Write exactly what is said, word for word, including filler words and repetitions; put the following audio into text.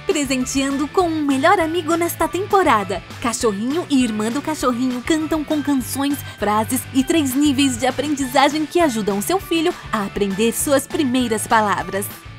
presenteando com um melhor amigo nesta temporada. Cachorrinho e irmã do cachorrinho cantam com canções, frases e três níveis de aprendizagem que ajudam seu filho a aprender suas primeiras palavras.